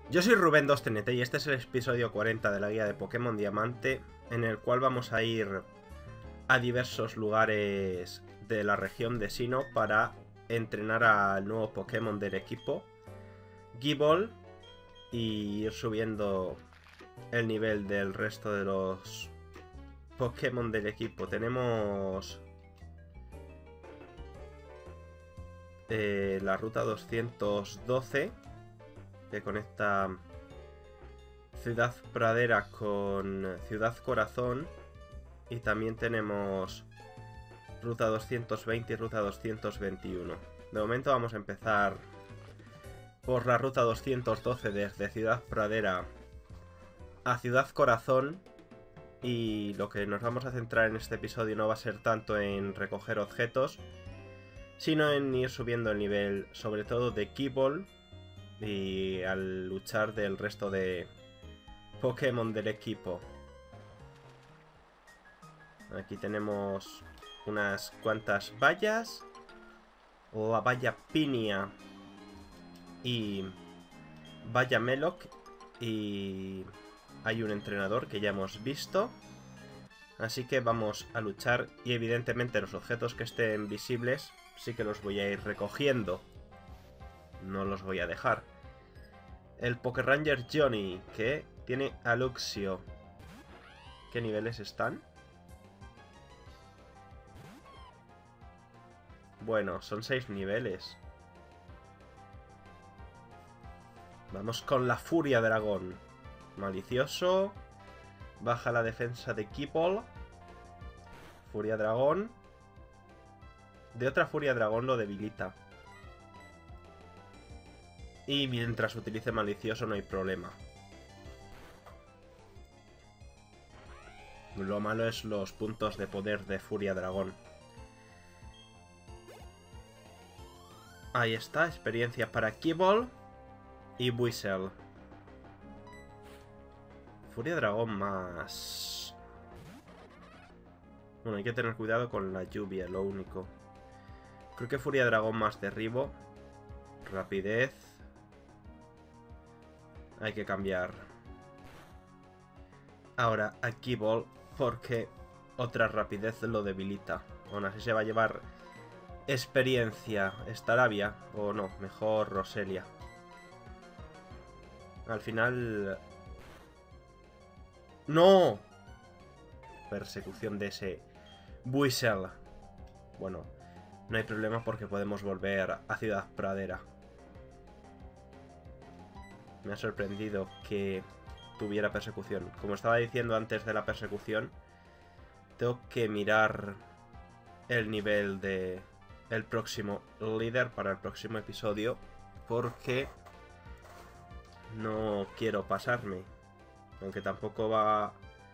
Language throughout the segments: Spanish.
Yo soy Rubén2TNT y este es el episodio 40 de la guía de Pokémon Diamante, en el cual vamos a ir a diversos lugares de la región de Sinnoh para entrenar al nuevo Pokémon del equipo, Gible, y ir subiendo el nivel del resto de los Pokémon del equipo. Tenemos la ruta 212 que conecta Ciudad Pradera con Ciudad Corazón, y también tenemos ruta 220 y ruta 221. De momento vamos a empezar por la ruta 212 desde Ciudad Pradera a Ciudad Corazón, y lo que nos vamos a centrar en este episodio no va a ser tanto en recoger objetos, sino en ir subiendo el nivel, sobre todo de Gible, y al luchar del resto de Pokémon del equipo. Aquí tenemos unas cuantas vallas, la valla Pinia y valla Meloc, y hay un entrenador que ya hemos visto. Así que vamos a luchar, y evidentemente los objetos que estén visibles sí que los voy a ir recogiendo, no los voy a dejar. El Pokéranger Johnny, que tiene a Luxio. ¿Qué niveles están? Bueno, son 6 niveles. Vamos con la Furia Dragón. Malicioso. Baja la defensa de Gible. Furia Dragón. De otra Furia Dragón lo debilita. Y mientras utilice Malicioso no hay problema. Lo malo es los puntos de poder de Furia Dragón. Ahí está, experiencia para Gible y Buizel. Furia Dragón más... Bueno, hay que tener cuidado con la lluvia, lo único. Creo que Furia Dragón más derribo. Rapidez. Hay que cambiar ahora a Gible, porque otra rapidez lo debilita. Aún así se va a llevar experiencia. Staravia, o no, mejor Roselia. Al final... ¡No! Persecución de ese Buizel. Bueno, no hay problema porque podemos volver a Ciudad Pradera. Me ha sorprendido que tuviera persecución. Como estaba diciendo antes de la persecución, tengo que mirar el nivel de el próximo líder para el próximo episodio, porque no quiero pasarme. Aunque tampoco va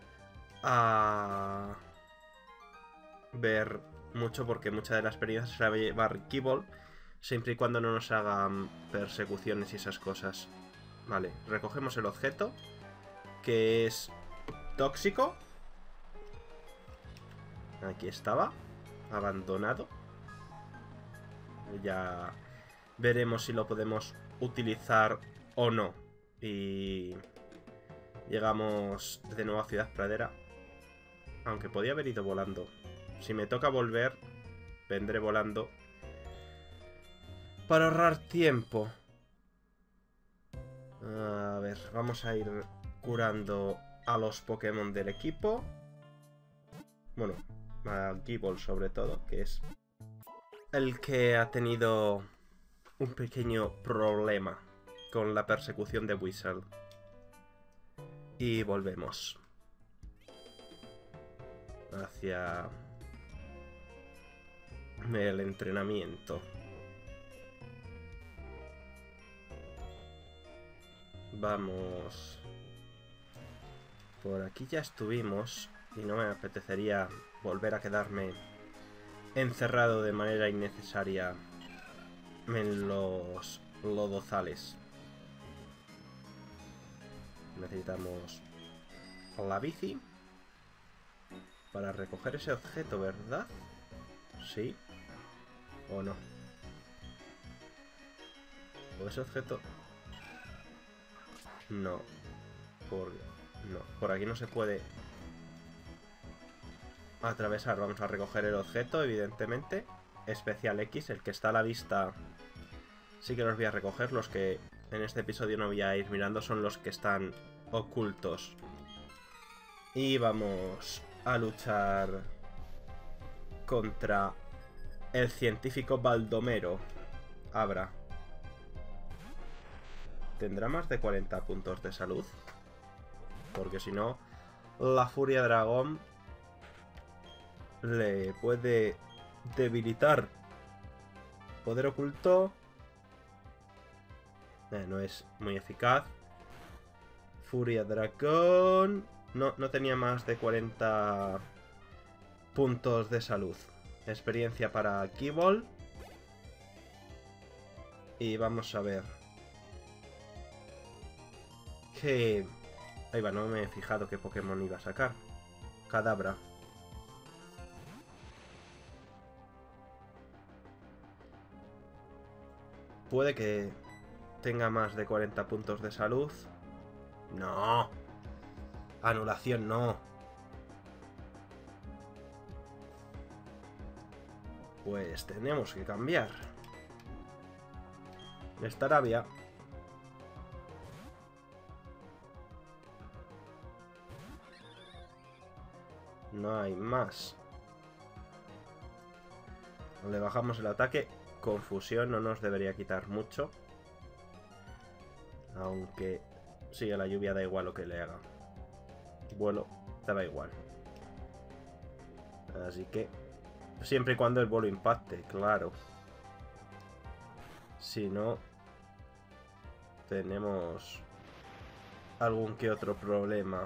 a ver mucho, porque mucha de la experiencia se la va a llevar Gible, siempre y cuando no nos hagan persecuciones y esas cosas. Vale, recogemos el objeto, que es tóxico. Aquí estaba, abandonado. Ya veremos si lo podemos utilizar o no. Y llegamos de nuevo a Ciudad Pradera. Aunque podía haber ido volando. Si me toca volver, vendré volando para ahorrar tiempo. A ver, vamos a ir curando a los Pokémon del equipo. Bueno, a Gible sobre todo, que es el que ha tenido un pequeño problema con la persecución de Buizel. Y volvemos hacia el entrenamiento. Vamos. Por aquí ya estuvimos y no me apetecería volver a quedarme encerrado de manera innecesaria en los lodozales. Necesitamos la bici para recoger ese objeto, ¿verdad? Sí. ¿O no? O ese objeto... No. No. Por aquí no se puede atravesar. Vamos a recoger el objeto, evidentemente. Especial X, el que está a la vista. Sí que los voy a recoger. Los que en este episodio no voy a ir mirando son los que están ocultos. Y vamos a luchar contra el científico Baldomero. Abra. ¿Tendrá más de 40 puntos de salud? Porque si no, la Furia Dragón le puede debilitar. Poder oculto. No es muy eficaz. Furia Dragón. No tenía más de 40 puntos de salud. Experiencia para Keybolt. Y vamos a ver. Que... Ahí va, no me he fijado qué Pokémon iba a sacar. Kadabra. Puede que tenga más de 40 puntos de salud. No. Anulación no. Pues tenemos que cambiar. Staravia. No hay más. Le bajamos el ataque. Confusión no nos debería quitar mucho. Aunque sigue la lluvia, da igual lo que le haga. Vuelo, te da igual. Así que siempre y cuando el vuelo impacte, claro. Si no, tenemos algún que otro problema.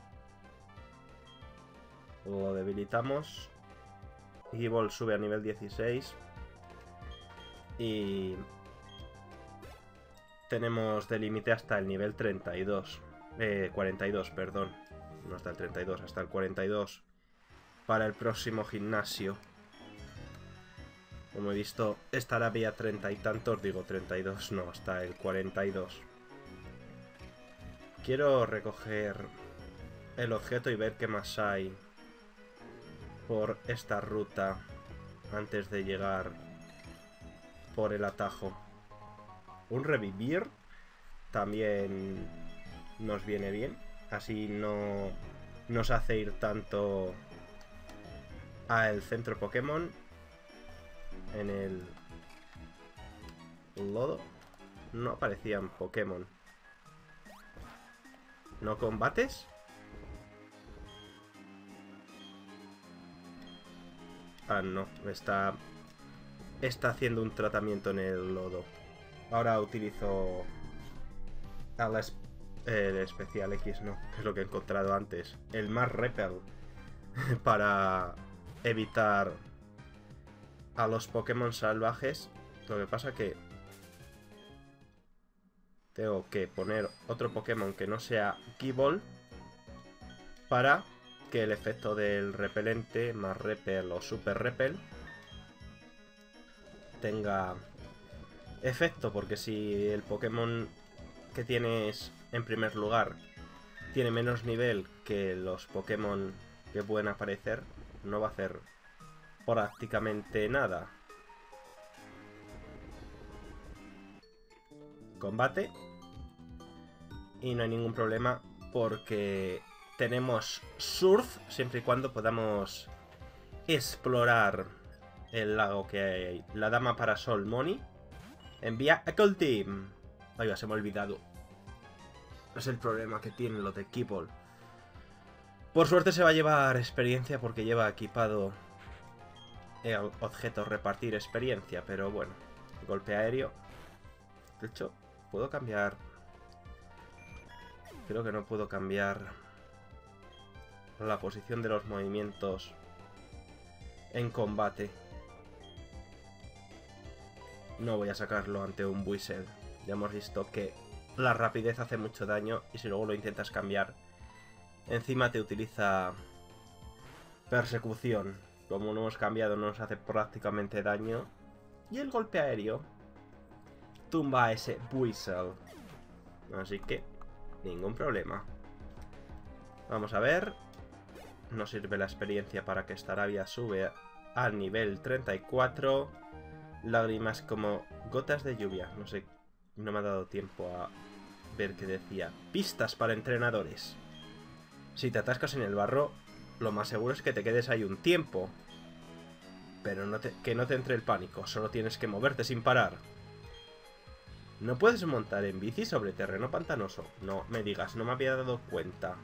Lo debilitamos. Gible sube a nivel 16. Y tenemos de límite hasta el nivel 32. 42, perdón. No hasta el 32, hasta el 42. Para el próximo gimnasio. Como he visto, estará vía 30 y tantos. Digo 32, no, hasta el 42. Quiero recoger el objeto y ver qué más hay por esta ruta antes de llegar por el atajo. Un revivir también nos viene bien. Así no nos hace ir tanto al centro Pokémon. En el lodo no aparecían Pokémon. ¿No combates? Ah, no. Está haciendo un tratamiento en el lodo. Ahora utilizo el especial X, no, que es lo que he encontrado antes. El Mars Repel. Para evitar a los Pokémon salvajes. Lo que pasa que tengo que poner otro Pokémon que no sea Gible para que el efecto del repelente, más Repel o Super Repel, tenga efecto. Porque si el Pokémon que tienes en primer lugar tiene menos nivel que los Pokémon que pueden aparecer, no va a hacer prácticamente nada. Combate. Y no hay ningún problema porque tenemos Surf siempre y cuando podamos explorar el lago que hay. La dama parasol Moni envía a Cold Team. Ay, se me ha olvidado. Es el problema que tiene lo de Keybolt. Por suerte se va a llevar experiencia porque lleva equipado el objeto repartir experiencia. Pero bueno, golpe aéreo. De hecho, puedo cambiar. Creo que no puedo cambiar la posición de los movimientos en combate. No voy a sacarlo ante un Buizel. Ya hemos visto que la rapidez hace mucho daño y si luego lo intentas cambiar, encima te utiliza persecución. Como no hemos cambiado, no nos hace prácticamente daño. Y el golpe aéreo tumba a ese Buizel. Así que ningún problema. Vamos a ver. No sirve la experiencia para que Staravia sube al nivel 34. Lágrimas como gotas de lluvia. No sé, no me ha dado tiempo a ver qué decía. Pistas para entrenadores. Si te atascas en el barro, lo más seguro es que te quedes ahí un tiempo. Pero que no te entre el pánico, solo tienes que moverte sin parar. No puedes montar en bici sobre terreno pantanoso. No me digas, no me había dado cuenta.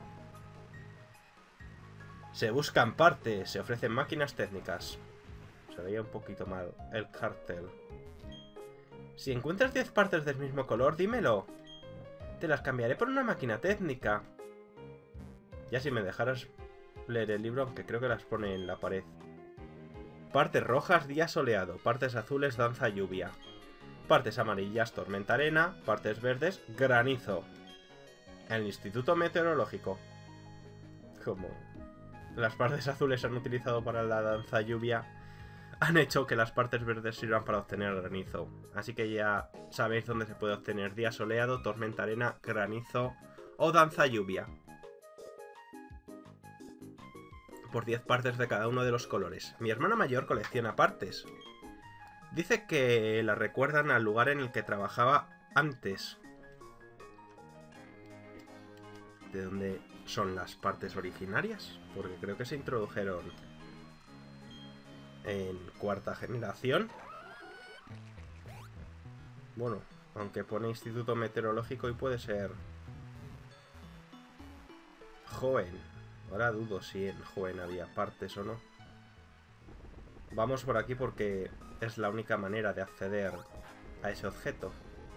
Se buscan partes, se ofrecen máquinas técnicas. Se veía un poquito mal el cartel. Si encuentras 10 partes del mismo color, dímelo. Te las cambiaré por una máquina técnica. Ya si me dejaras leer el libro, aunque creo que las pone en la pared. Partes rojas, día soleado. Partes azules, danza lluvia. Partes amarillas, tormenta arena. Partes verdes, granizo. El Instituto Meteorológico. Como las partes azules se han utilizado para la danza lluvia, han hecho que las partes verdes sirvan para obtener granizo. Así que ya sabéis dónde se puede obtener día soleado, tormenta arena, granizo o danza lluvia. Por 10 partes de cada uno de los colores. Mi hermana mayor colecciona partes. Dice que la recuerdan al lugar en el que trabajaba antes. ¿De dónde son las partes originarias? Porque creo que se introdujeron en cuarta generación. Bueno, aunque pone Instituto Meteorológico y puede ser Joen. Ahora dudo si en Joen había partes o no. Vamos por aquí porque es la única manera de acceder a ese objeto.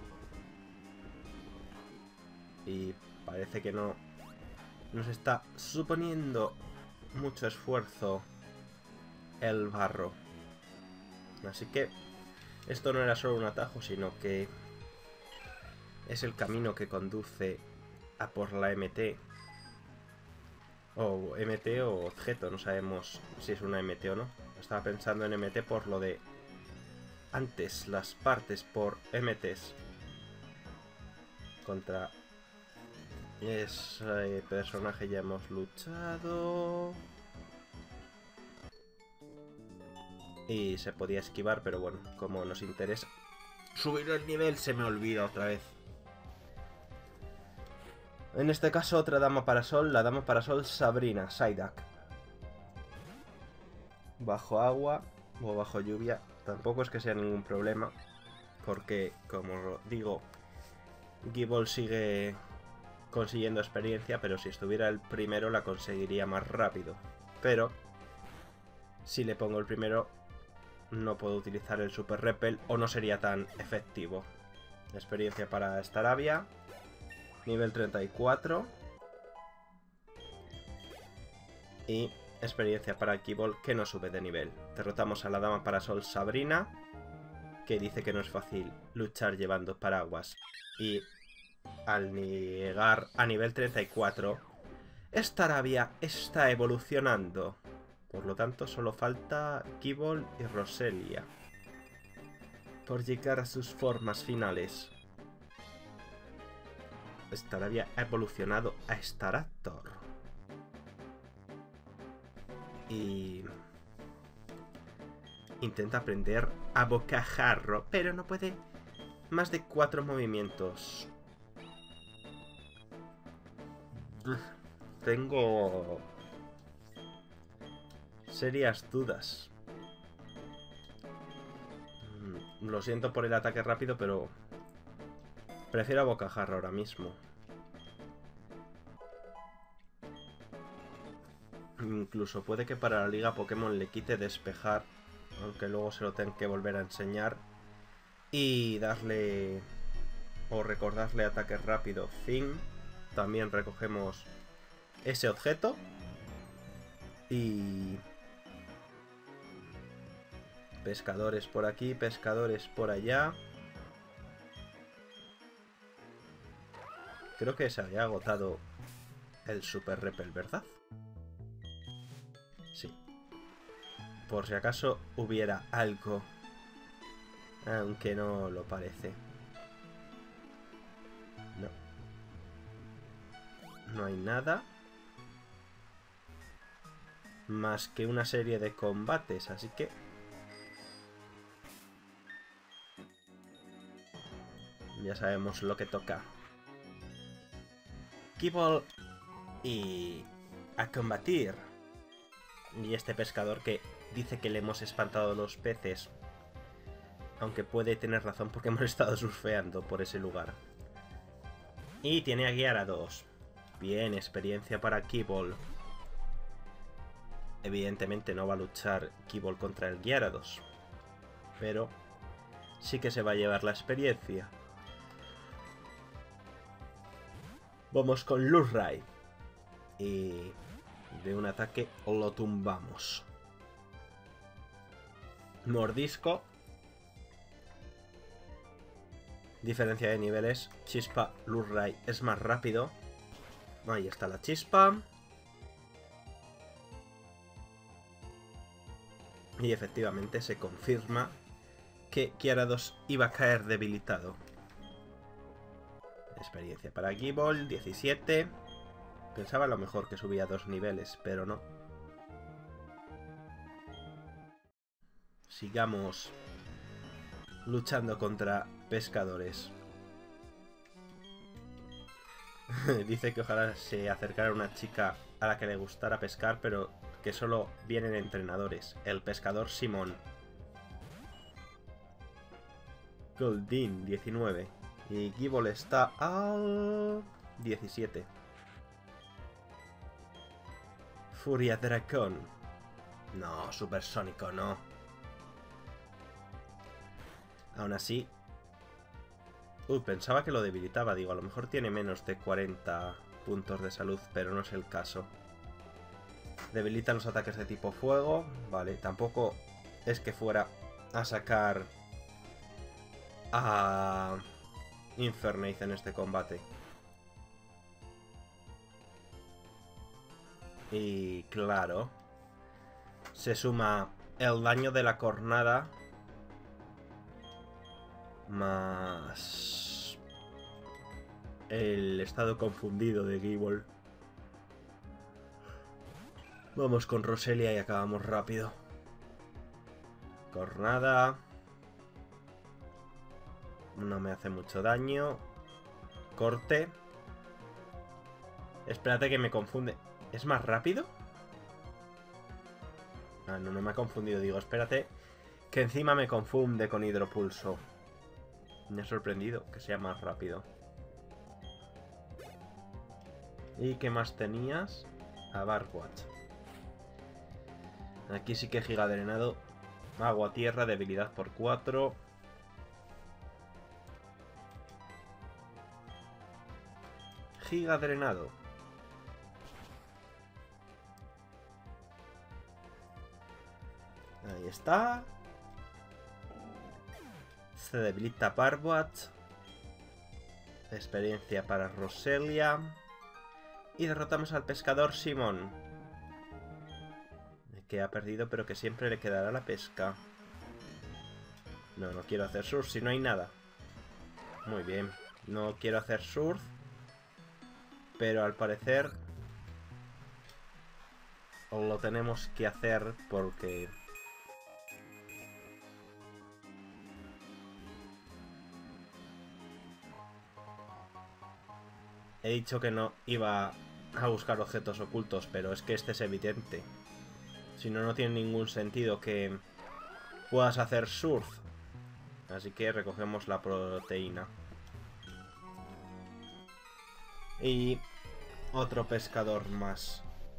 Y parece que no nos está suponiendo mucho esfuerzo el barro. Así que esto no era solo un atajo, sino que es el camino que conduce a por la MT. O MT o objeto, no sabemos si es una MT o no. Estaba pensando en MT por lo de antes, las partes por MTs. Contra ese personaje ya hemos luchado. Y se podía esquivar, pero bueno, como nos interesa subir el nivel, se me olvida otra vez. En este caso, otra dama parasol, la dama parasol Sabrina, Psyduck. Bajo agua o bajo lluvia, tampoco es que sea ningún problema, porque, como digo, Gible sigue consiguiendo experiencia, pero si estuviera el primero la conseguiría más rápido. Pero, si le pongo el primero, no puedo utilizar el Super Repel o no sería tan efectivo. Experiencia para Staravia. Nivel 34. Y experiencia para Gible, que no sube de nivel. Derrotamos a la dama parasol Sabrina, que dice que no es fácil luchar llevando paraguas. Y al llegar a nivel 34, Staravia está evolucionando. Por lo tanto, solo falta Gible y Roselia por llegar a sus formas finales. Staravia ha evolucionado a Staraptor. Y intenta aprender a bocajarro, pero no puede más de 4 movimientos. Tengo serias dudas. Lo siento por el ataque rápido, pero prefiero a bocajarro ahora mismo. Incluso puede que para la liga Pokémon le quite despejar, aunque luego se lo tengan que volver a enseñar. Y darle o recordarle ataque rápido. Fin. También recogemos ese objeto. Y pescadores por aquí, pescadores por allá. Creo que se había agotado el Super Repel, ¿verdad? Sí. Por si acaso hubiera algo. Aunque no lo parece. No. no hay nada. Más que una serie de combates, así que... ya sabemos lo que toca. Gible y... a combatir. Y este pescador que dice que le hemos espantado los peces. Aunque puede tener razón porque hemos estado surfeando por ese lugar. Y tiene a Gyarados. Bien, experiencia para Gible. Evidentemente no va a luchar Gible contra el Gyarados. Pero sí que se va a llevar la experiencia. Vamos con Luray. Y de un ataque lo tumbamos. Mordisco. Diferencia de niveles. Chispa, Luray es más rápido. Ahí está la chispa. Y efectivamente se confirma que Gyarados iba a caer debilitado. Experiencia para Gible, 17. Pensaba a lo mejor que subía 2 niveles, pero no. Sigamos luchando contra pescadores. Dice que ojalá se acercara una chica a la que le gustara pescar, pero que solo vienen entrenadores. El pescador Simón. Goldeen, 19. Y Gible está al 17. Furia Dracón. No, Supersónico no. Aún así... pensaba que lo debilitaba. Digo, a lo mejor tiene menos de 40 puntos de salud, pero no es el caso. Debilita los ataques de tipo fuego. Vale, tampoco es que fuera a sacar a Infernape en este combate. Y claro, se suma el daño de la cornada más el estado confundido de Gible. Vamos con Roselia y acabamos rápido. Cornada. No me hace mucho daño. Corte. Espérate que me confunde. ¿Es más rápido? Ah, no, no me ha confundido. Digo, espérate. Que encima me confunde con Hidropulso. Me ha sorprendido que sea más rápido. ¿Y qué más tenías? A Barkwatch. Aquí sí que Giga Drenado. Agua, tierra, debilidad por 4. Giga Drenado. Ahí está. Se debilita Barkwatch. Experiencia para Roselia. Y derrotamos al pescador Simón. Que ha perdido, pero que siempre le quedará la pesca. No, no quiero hacer surf si no hay nada. Muy bien. No quiero hacer surf. Pero al parecer lo tenemos que hacer porque... he dicho que no iba a buscar objetos ocultos, pero es que este es evidente. Si no, no tiene ningún sentido que puedas hacer surf. Así que recogemos la proteína. Y otro pescador más.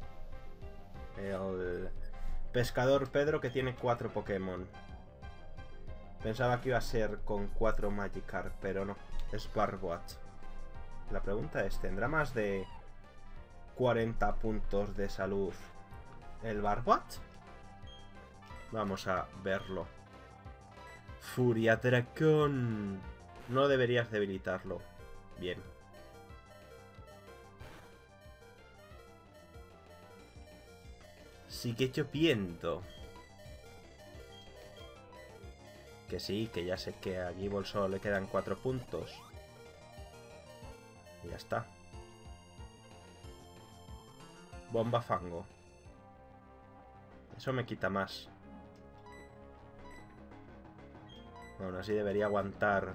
El pescador Pedro, que tiene 4 Pokémon. Pensaba que iba a ser con 4 Magikarp, pero no. Es Barkwatch. La pregunta es, ¿tendrá más de 40 puntos de salud el Barkwatch? Vamos a verlo. Furia Dracón. No deberías debilitarlo. Bien. Sigue lloviendo. Que sí, que ya sé que a Gible solo le quedan 4 puntos. Y ya está. Bomba fango. Eso me quita más. Bueno, así debería aguantar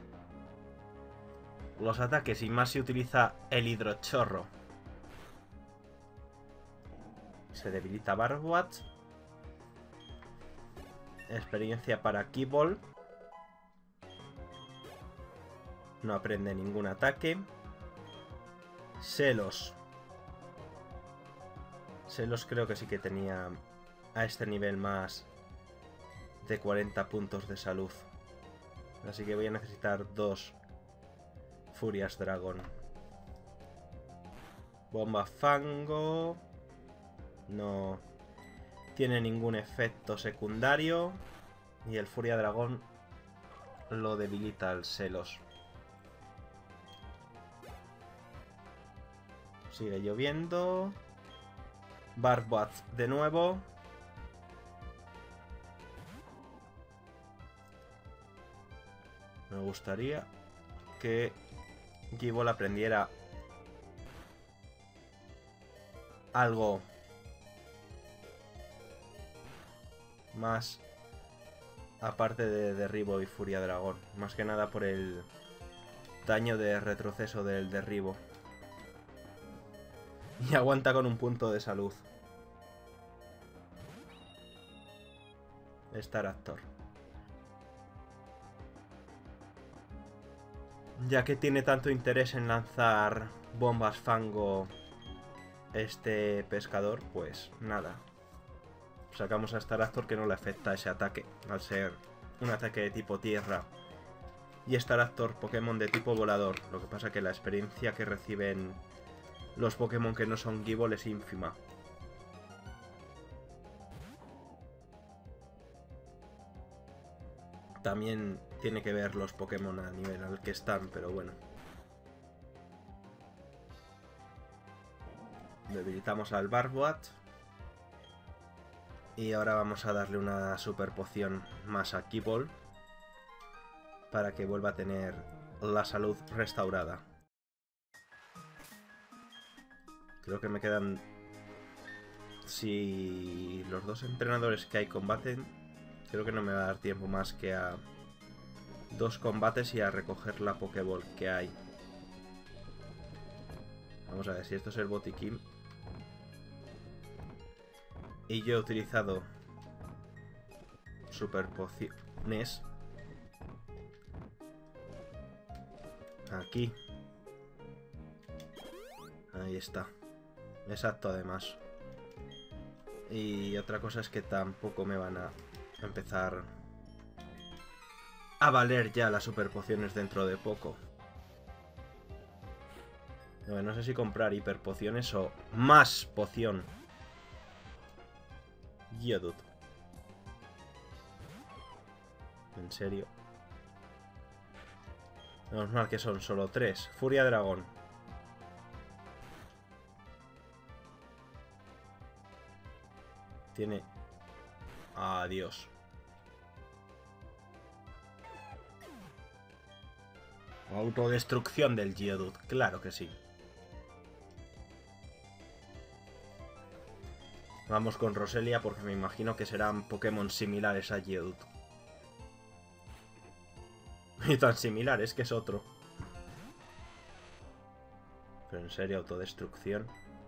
los ataques y más si utiliza el hidrochorro. Se debilita Barboat. Experiencia para Keybolt. No aprende ningún ataque. Celos. Celos creo que sí que tenía a este nivel más de 40 puntos de salud. Así que voy a necesitar 2 Furias Dragón. Bomba fango. No tiene ningún efecto secundario. Y el Furia Dragón lo debilita al Celos. Sigue lloviendo. Barboat de nuevo. Me gustaría que Gible aprendiera algo más aparte de derribo y furia dragón. Más que nada por el daño de retroceso del derribo. Y aguanta con un punto de salud. Staraptor. Ya que tiene tanto interés en lanzar bombas fango este pescador, pues nada. Sacamos a Staraptor que no le afecta ese ataque, al ser un ataque de tipo tierra. Y Staraptor, Pokémon de tipo volador. Lo que pasa que la experiencia que reciben los Pokémon que no son Gible es ínfima. También tiene que ver los Pokémon a nivel al que están, pero bueno. Debilitamos al Barboat. Y ahora vamos a darle una super poción más a Gible para que vuelva a tener la salud restaurada. Creo que me quedan... Si los 2 entrenadores que hay combaten, creo que no me va a dar tiempo más que a 2 combates y a recoger la Pokéball que hay. Vamos a ver si esto es el botiquín. Y yo he utilizado super pociones aquí. Ahí está. Exacto, además. Y otra cosa es que tampoco me van a empezar a valer ya las super pociones dentro de poco. No sé si comprar hiper pociones o más poción. Geodude. En serio. Menos mal que son solo 3. Furia Dragón. Tiene... Adiós. Autodestrucción del Geodude. Claro que sí. Vamos con Roselia porque me imagino que serán Pokémon similares a Geodude. Y tan similares que es otro. Pero en serio, autodestrucción.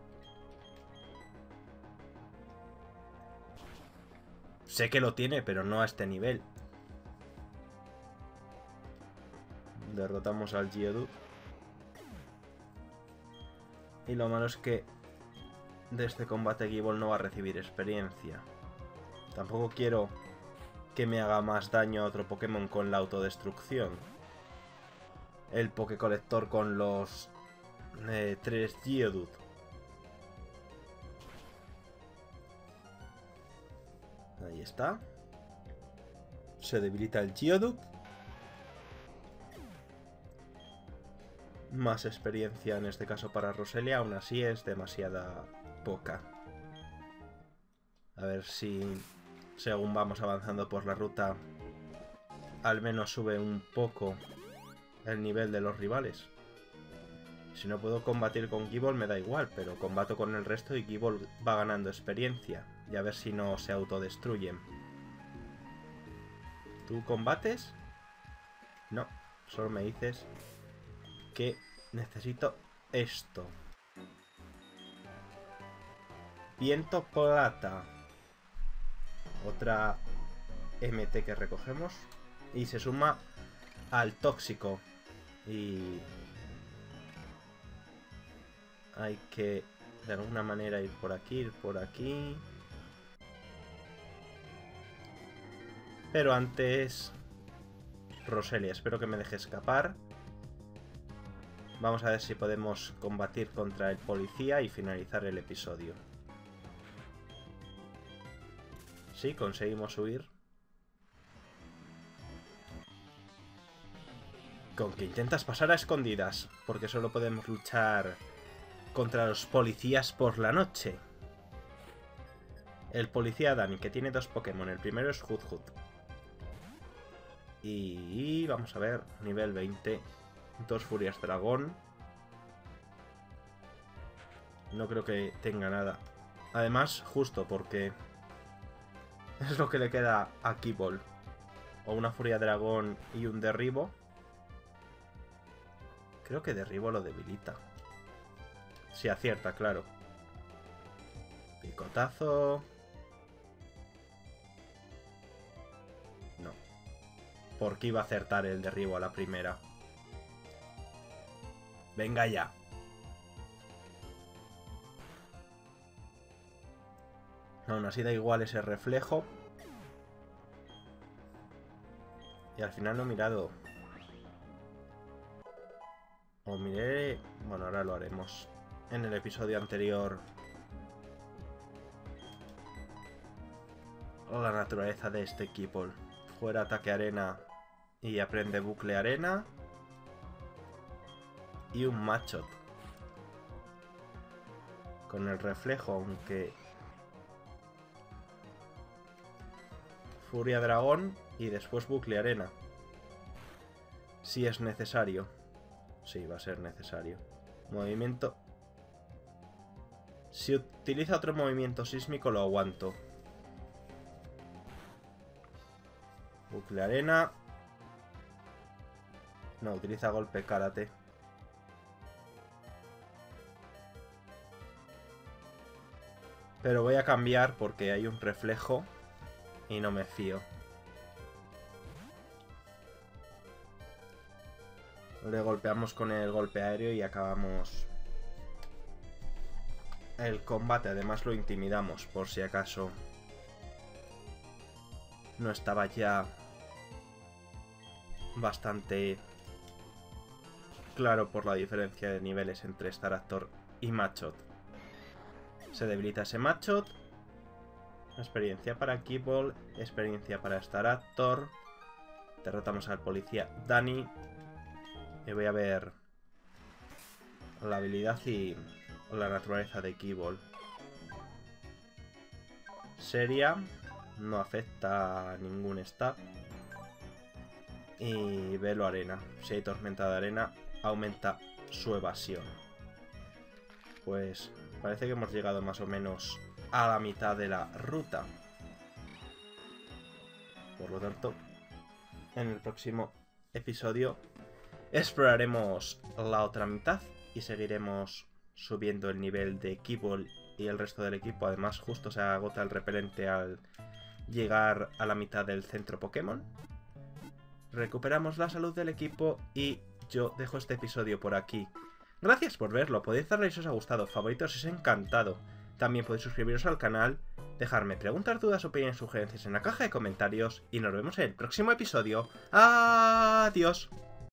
Sé que lo tiene, pero no a este nivel. Derrotamos al Geodude. Y lo malo es que de este combate Gible no va a recibir experiencia. Tampoco quiero que me haga más daño a otro Pokémon con la autodestrucción. El Pokécolector con los 3 Geodude. Ahí está. Se debilita el Geodude. Más experiencia en este caso para Roselia, aún así es demasiada poca. A ver si, según vamos avanzando por la ruta, al menos sube un poco el nivel de los rivales. Si no puedo combatir con Gible me da igual, pero combato con el resto y Gible va ganando experiencia. Y a ver si no se autodestruyen. ¿Tú combates? No, solo me dices que necesito esto. Viento plata. Otra MT que recogemos. Y se suma al tóxico. Y hay que de alguna manera ir por aquí, ir por aquí. Pero antes, Roselia, espero que me deje escapar. Vamos a ver si podemos combatir contra el policía y finalizar el episodio. Sí, conseguimos huir. Con que intentas pasar a escondidas, porque solo podemos luchar contra los policías por la noche. El policía Dani, que tiene 2 Pokémon. El primero es Hudhud. Y vamos a ver, nivel 20. 2 Furias Dragón. No creo que tenga nada. Además, justo porque es lo que le queda a Gible. O una Furia Dragón y un derribo. Creo que derribo lo debilita. Si acierta, claro. Picotazo. No. ¿Por qué iba a acertar el derribo a la primera? Venga ya. Aún así da igual ese reflejo. Y al final no he mirado. O miré... Bueno, ahora lo haremos. En el episodio anterior. La naturaleza de este Gible. Fuera ataque arena y aprende bucle arena. Y un Machop. Con el reflejo, aunque... Furia Dragón y después bucle arena. Si es necesario. Sí, va a ser necesario. Movimiento... Si utiliza otro movimiento sísmico lo aguanto. Bucle arena. No, utiliza golpe karate. Pero voy a cambiar porque hay un reflejo y no me fío. Le golpeamos con el golpe aéreo y acabamos el combate. Además lo intimidamos por si acaso no estaba ya bastante claro por la diferencia de niveles entre Staraptor y Machop. Se debilita ese Machop. Experiencia para Gible, experiencia para Staraptor. Derrotamos al policía Dani. Y voy a ver la habilidad y la naturaleza de Gible. Seria, no afecta a ningún stat. Y Velo arena. Si hay tormenta de arena, aumenta su evasión. Pues parece que hemos llegado más o menos a la mitad de la ruta. Por lo tanto, en el próximo episodio exploraremos la otra mitad y seguiremos subiendo el nivel de Gible y el resto del equipo. Además, justo se agota el repelente al llegar a la mitad del centro Pokémon. Recuperamos la salud del equipo y yo dejo este episodio por aquí. Gracias por verlo, podéis darle si os ha gustado, favoritos si os ha encantado. También podéis suscribiros al canal, dejarme preguntas, dudas, opiniones, sugerencias en la caja de comentarios y nos vemos en el próximo episodio. ¡Adiós!